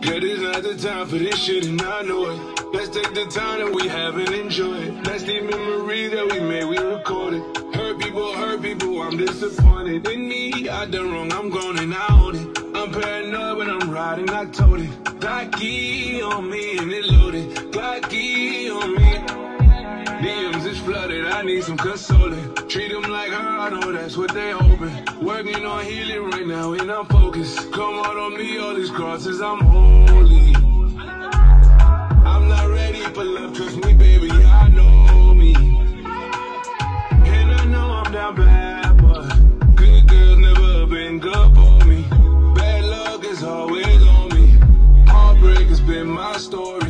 Yeah, this not the time for this shit and I know it. Let's take the time that we have and enjoy it. That's the memory that we made, we recorded. Hurt people, I'm disappointed in me. I done wrong, I'm grown and I own it. I'm paranoid when I'm riding, I told it. Glocky on me and it loaded. Glocky on me. DMs is flooded, I need some consoling. Treat them like her, I know that's what they hoping. Working on healing right now and I'm focused. Come out on me, all these crosses, I'm holy. I'm not ready for love, trust me baby, I know me. And I know I'm down bad, but good girls never been good for me. Bad luck is always on me. Heartbreak has been my story.